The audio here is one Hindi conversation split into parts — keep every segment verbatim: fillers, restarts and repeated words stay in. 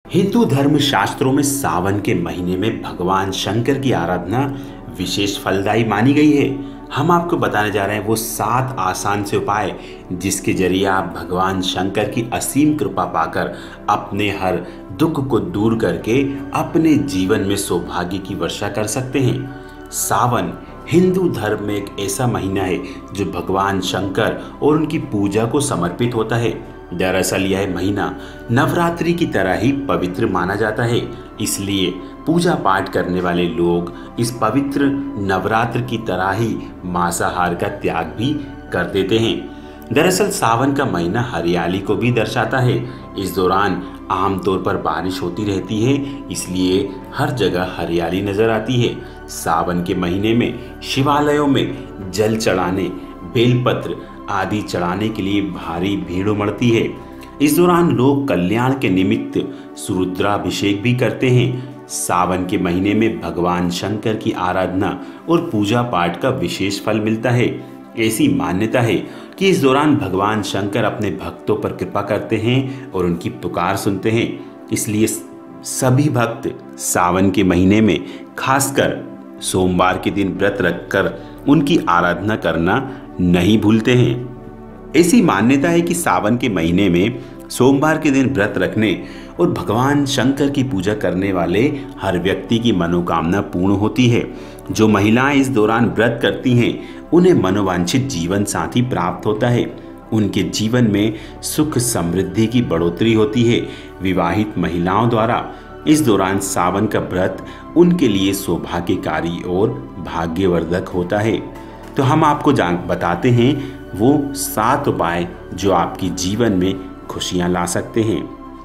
हिंदू धर्म शास्त्रों में सावन के महीने में भगवान शंकर की आराधना विशेष फलदायी मानी गई है। हम आपको बताने जा रहे हैं वो सात आसान से उपाय जिसके जरिए आप भगवान शंकर की असीम कृपा पाकर अपने हर दुख को दूर करके अपने जीवन में सौभाग्य की वर्षा कर सकते हैं। सावन हिंदू धर्म में एक ऐसा महीना है जो भगवान शंकर और उनकी पूजा को समर्पित होता है। दरअसल यह महीना नवरात्रि की तरह ही पवित्र माना जाता है, इसलिए पूजा पाठ करने वाले लोग इस पवित्र नवरात्र की तरह ही मांसाहार का त्याग भी कर देते हैं। दरअसल सावन का महीना हरियाली को भी दर्शाता है। इस दौरान आमतौर पर बारिश होती रहती है, इसलिए हर जगह हरियाली नजर आती है। सावन के महीने में शिवालयों में जल चढ़ाने, बेलपत्र आदि चढ़ाने के लिए भारी भीड़ उमड़ती है। इस दौरान लोग कल्याण के निमित्त सुरुद्राभिषेक भी करते हैं। सावन के महीने में भगवान शंकर की आराधना और पूजा पाठ का विशेष फल मिलता है। ऐसी मान्यता है कि इस दौरान भगवान शंकर अपने भक्तों पर कृपा करते हैं और उनकी पुकार सुनते हैं, इसलिए सभी भक्त सावन के महीने में खासकर सोमवार के दिन व्रत रखकर उनकी आराधना करना नहीं भूलते हैं। ऐसी मान्यता है कि सावन के महीने में सोमवार के दिन व्रत रखने और भगवान शंकर की पूजा करने वाले हर व्यक्ति की मनोकामना पूर्ण होती है। जो महिलाएं इस दौरान व्रत करती हैं उन्हें मनोवांछित जीवन साथी प्राप्त होता है। उनके जीवन में सुख समृद्धि की बढ़ोतरी होती है। विवाहित महिलाओं द्वारा इस दौरान सावन का व्रत उनके लिए सौभाग्यकारी और भाग्यवर्धक होता है। तो हम आपको जान बताते हैं वो सात उपाय जो आपके जीवन में खुशियां ला सकते हैं।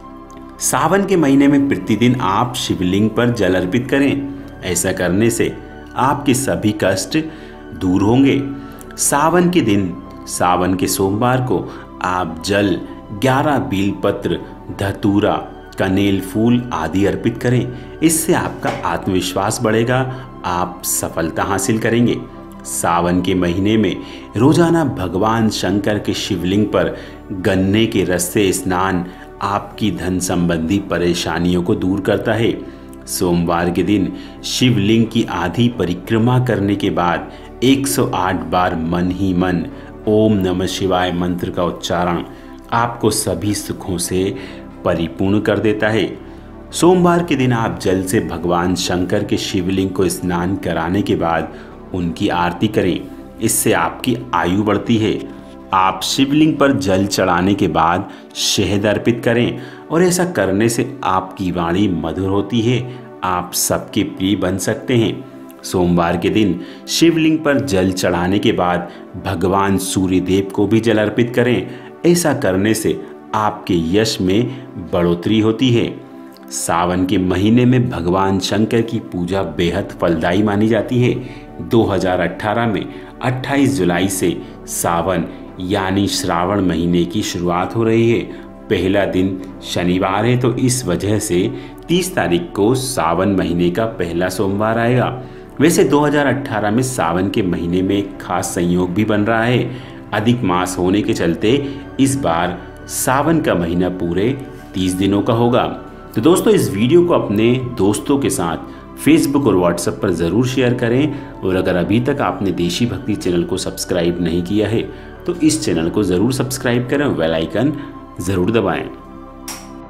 सावन के महीने में प्रतिदिन आप शिवलिंग पर जल अर्पित करें। ऐसा करने से आपके सभी कष्ट दूर होंगे। सावन के दिन सावन के सोमवार को आप जल, ग्यारह बेलपत्र, धतूरा, कनेल फूल आदि अर्पित करें। इससे आपका आत्मविश्वास बढ़ेगा, आप सफलता हासिल करेंगे। सावन के महीने में रोजाना भगवान शंकर के शिवलिंग पर गन्ने के रस से स्नान आपकी धन संबंधी परेशानियों को दूर करता है। सोमवार के दिन शिवलिंग की आधी परिक्रमा करने के बाद एक सौ आठ बार मन ही मन ओम नमः शिवाय मंत्र का उच्चारण आपको सभी सुखों से परिपूर्ण कर देता है। सोमवार के दिन आप जल से भगवान शंकर के शिवलिंग को स्नान कराने के बाद उनकी आरती करें। इससे आपकी आयु बढ़ती है। आप शिवलिंग पर जल चढ़ाने के बाद शहद अर्पित करें और ऐसा करने से आपकी वाणी मधुर होती है। आप सबके प्रिय बन सकते हैं। सोमवार के दिन शिवलिंग पर जल चढ़ाने के बाद भगवान सूर्यदेव को भी जल अर्पित करें। ऐसा करने से आपके यश में बढ़ोतरी होती है। सावन के महीने में भगवान शंकर की पूजा बेहद फलदायी मानी जाती है। दो हज़ार अठारह में अट्ठाईस जुलाई से सावन यानी श्रावण महीने की शुरुआत हो रही है। पहला दिन शनिवार है, तो इस वजह से तीस तारीख को सावन महीने का पहला सोमवार आएगा। वैसे दो हज़ार अठारह में सावन के महीने में एक खास संयोग भी बन रहा है। अधिक मास होने के चलते इस बार सावन का महीना पूरे तीस दिनों का होगा। तो दोस्तों, इस वीडियो को अपने दोस्तों के साथ फेसबुक और व्हाट्सएप पर ज़रूर शेयर करें और अगर अभी तक आपने देशी भक्ति चैनल को सब्सक्राइब नहीं किया है तो इस चैनल को ज़रूर सब्सक्राइब करें, बेल आइकन ज़रूर दबाएं।